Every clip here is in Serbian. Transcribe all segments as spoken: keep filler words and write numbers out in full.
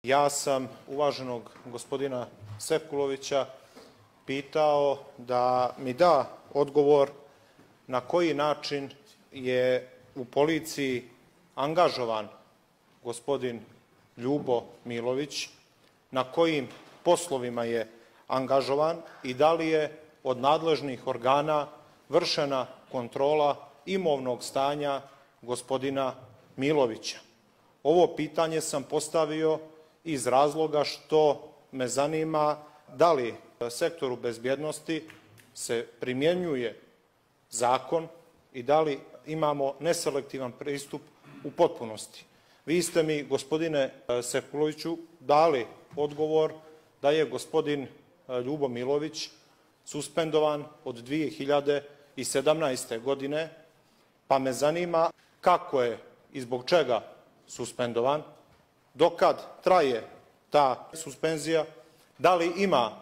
Ja sam uvaženog gospodina Sekulovića pitao da mi da odgovor na koji način je u policiji angažovan gospodin Ljubo Milović, na kojim poslovima je angažovan i da li je od nadležnih organa vršena kontrola imovnog stanja gospodina Milovića. Ovo pitanje sam postavio iz razloga što me zanima da li sektoru bezbjednosti se primjenjuje zakon i da li imamo neselektivan pristup u potpunosti. Vi ste mi, gospodine Sekuloviću, dali odgovor da je gospodin Ljubo Milović suspendovan od dvije hiljade sedamnaeste. godine, pa me zanima kako je i zbog čega suspendovan, dokad traje ta suspenzija, da li ima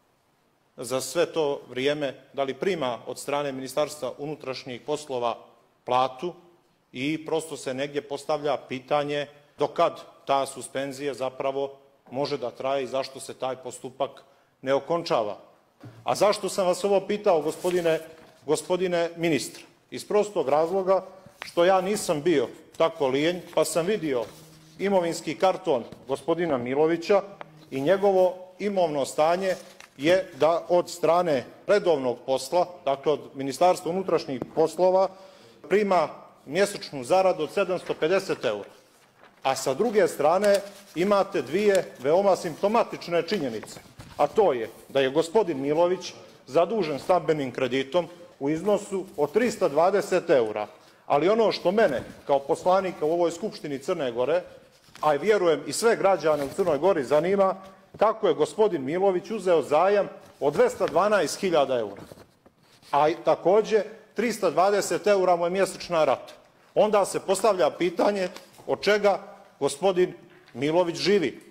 za sve to vrijeme, da li prima od strane Ministarstva unutrašnjih poslova platu i prosto se negdje postavlja pitanje dokad ta suspenzija zapravo može da traje i zašto se taj postupak ne okončava. A zašto sam vas ovo pitao, gospodine, gospodine ministre? Iz prostog razloga što ja nisam bio tako lijenj, pa sam vidio imovinski karton gospodina Milovića i njegovo imovno stanje je da od strane redovnog posla, dakle od Ministarstva unutrašnjih poslova, prima mjesečnu zaradu od sedamsto pedeset eura. A sa druge strane imate dvije veoma simptomatične činjenice, a to je da je gospodin Milović zadužen stambenim kreditom u iznosu od trista dvadeset eura. Ali ono što mene kao poslanika u ovoj Skupštini Crne Gore, a vjerujem i sve građane u Crnoj Gori zanima, kako je gospodin Milović uzeo zajam od dvesta dvanaest hiljada eura. A takođe trista dvadeset eura mu je mjesečna rata. Onda se postavlja pitanje od čega gospodin Milović živi.